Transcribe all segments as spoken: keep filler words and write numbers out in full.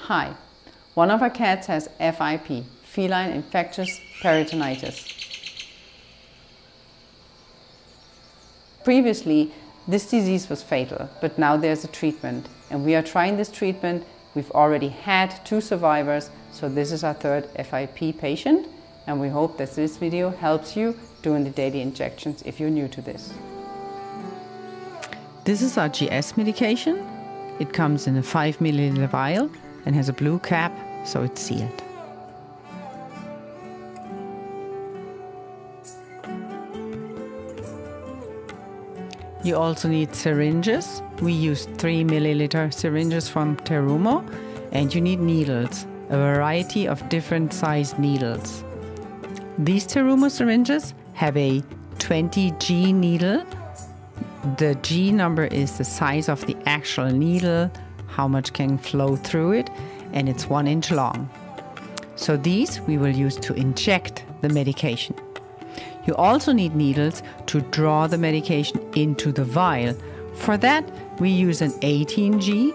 Hi, one of our cats has F I P, feline infectious peritonitis. Previously, this disease was fatal, but now there's a treatment, and we are trying this treatment. We've already had two survivors, so this is our third F I P patient, and we hope that this video helps you doing the daily injections if you're new to this. This is our G S medication. It comes in a five milliliter vial and has a blue cap, so it's sealed. You also need syringes. We use three milliliter syringes from Terumo, and you need needles, a variety of different sized needles. These Terumo syringes have a twenty G needle. The G number is the size of the actual needle, how much can flow through it, and it's one inch long. So these we will use to inject the medication. You also need needles to draw the medication into the vial. For that, we use an eighteen G.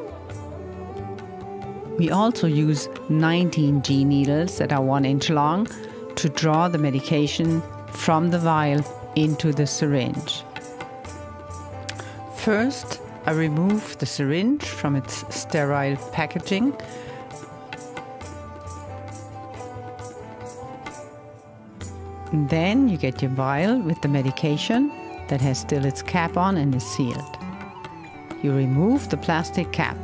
We also use nineteen G needles that are one inch long to draw the medication from the vial into the syringe. First, I remove the syringe from its sterile packaging. Then you get your vial with the medication that has still its cap on and is sealed. You remove the plastic cap.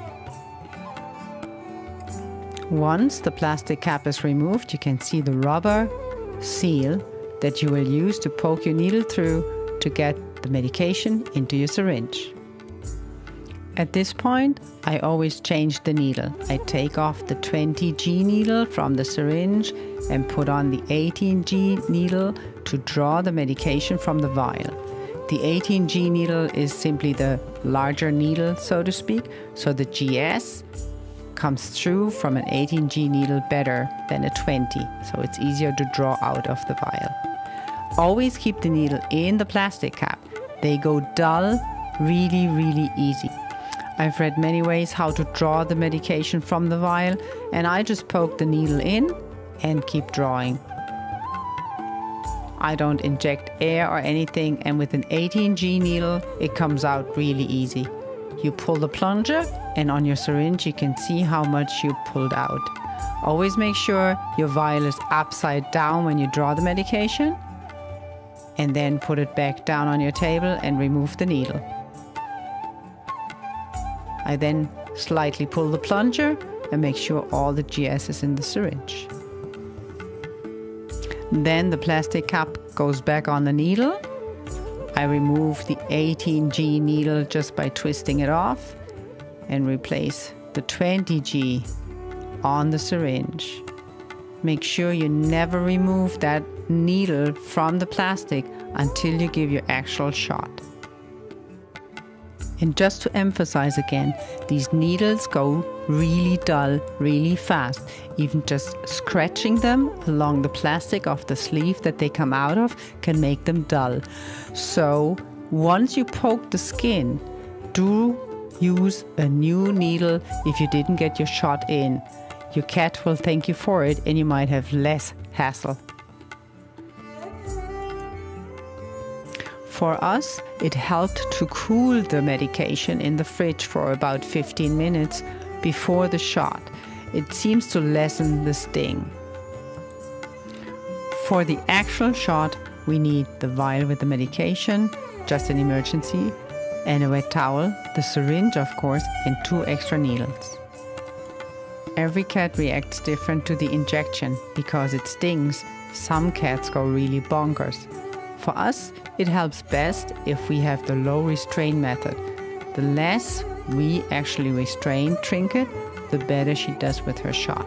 Once the plastic cap is removed, you can see the rubber seal that you will use to poke your needle through to get the medication into your syringe. At this point, I always change the needle. I take off the twenty G needle from the syringe and put on the eighteen G needle to draw the medication from the vial. The eighteen G needle is simply the larger needle, so to speak, so the G S comes through from an eighteen G needle better than a twenty, so it's easier to draw out of the vial. Always keep the needle in the plastic cap. They go dull really, really easy. I've read many ways how to draw the medication from the vial, and I just poke the needle in and keep drawing. I don't inject air or anything, and with an eighteen G needle, it comes out really easy. You pull the plunger, and on your syringe you can see how much you pulled out. Always make sure your vial is upside down when you draw the medication, and then put it back down on your table and remove the needle. I then slightly pull the plunger and make sure all the G S is in the syringe. Then the plastic cap goes back on the needle. I remove the eighteen G needle just by twisting it off and replace the twenty G on the syringe. Make sure you never remove that needle from the plastic until you give your actual shot. And just to emphasize again, these needles go really dull, really fast. Even just scratching them along the plastic of the sleeve that they come out of can make them dull. So once you poke the skin, do use a new needle if you didn't get your shot in. Your cat will thank you for it, and you might have less hassle. For us, it helped to cool the medication in the fridge for about fifteen minutes before the shot. It seems to lessen the sting. For the actual shot, we need the vial with the medication, just an emergency, and a wet towel, the syringe of course, and two extra needles. Every cat reacts different to the injection because it stings. Some cats go really bonkers. For us, it helps best if we have the low restraint method. The less we actually restrain Trinket, the better she does with her shot.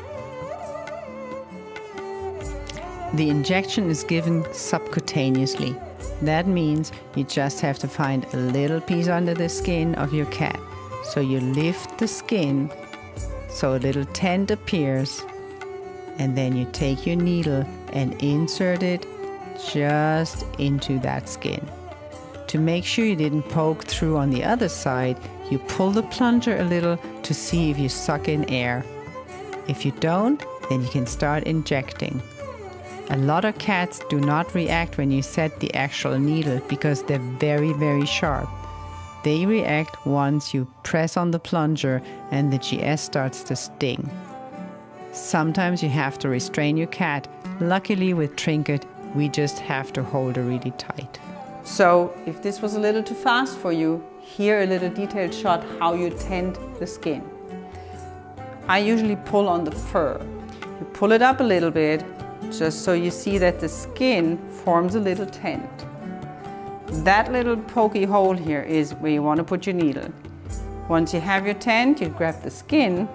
The injection is given subcutaneously. That means you just have to find a little piece under the skin of your cat. So you lift the skin so a little tent appears, and then you take your needle and insert it just into that skin. To make sure you didn't poke through on the other side, you pull the plunger a little to see if you suck in air. If you don't, then you can start injecting. A lot of cats do not react when you set the actual needle because they're very, very sharp. They react once you press on the plunger and the G S starts to sting. Sometimes you have to restrain your cat. Luckily with Trinket, we just have to hold her really tight. So if this was a little too fast for you, here a little detailed shot how you tend the skin. I usually pull on the fur. You pull it up a little bit, just so you see that the skin forms a little tent. That little pokey hole here is where you want to put your needle. Once you have your tent, you grab the skin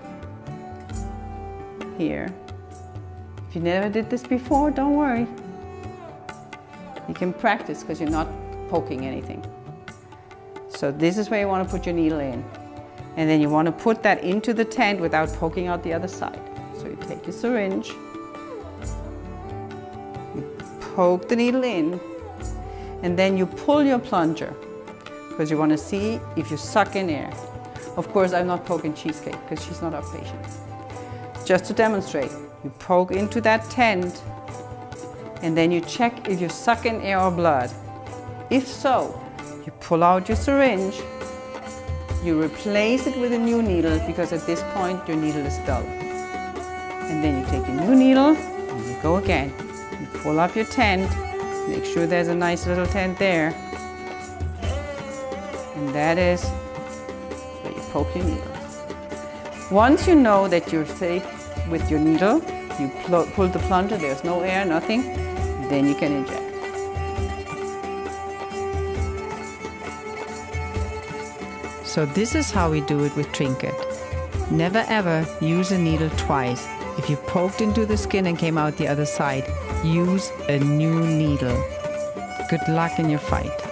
here. If you never did this before, don't worry. You can practice because you're not poking anything. So this is where you want to put your needle in. And then you want to put that into the tent without poking out the other side. So you take your syringe, you poke the needle in, and then you pull your plunger because you want to see if you suck in air. Of course, I'm not poking Cheesecake because she's not our patient. Just to demonstrate, you poke into that tent and then you check if you suck in air or blood. If so, you pull out your syringe, you replace it with a new needle because at this point your needle is dull. And then you take a new needle and you go again. You pull up your tent, make sure there's a nice little tent there. And that is where you poke your needle. Once you know that you're safe with your needle, you pull the plunger, there's no air, nothing, then you can inject. So this is how we do it with Trinket. Never ever use a needle twice. If you poked into the skin and came out the other side, use a new needle. Good luck in your fight.